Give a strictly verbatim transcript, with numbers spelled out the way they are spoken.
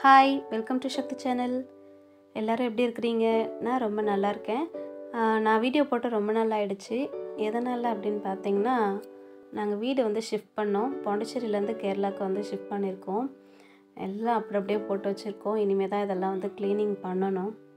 Hi welcome to Sakthi channel. எல்லோரும் எப்படி இருக்கிறீங்க? நான் ரொம்ப நல்லா இருக்கேன். நான் வீடியோ போட்டு ரொம்ப நாள் ஆகிடுச்சு. எதனால் அப்படின்னு பார்த்தீங்கன்னா, நாங்கள் வீடு வந்து ஷிஃப்ட் பண்ணோம். பாண்டிச்சேரியிலேருந்து கேரளாவுக்கு வந்து ஷிஃப்ட் பண்ணியிருக்கோம். எல்லாம் அப்படி அப்படியே போட்டு வச்சுருக்கோம். இனிமேல் தான் இதெல்லாம் வந்து க்ளீனிங் பண்ணணும்.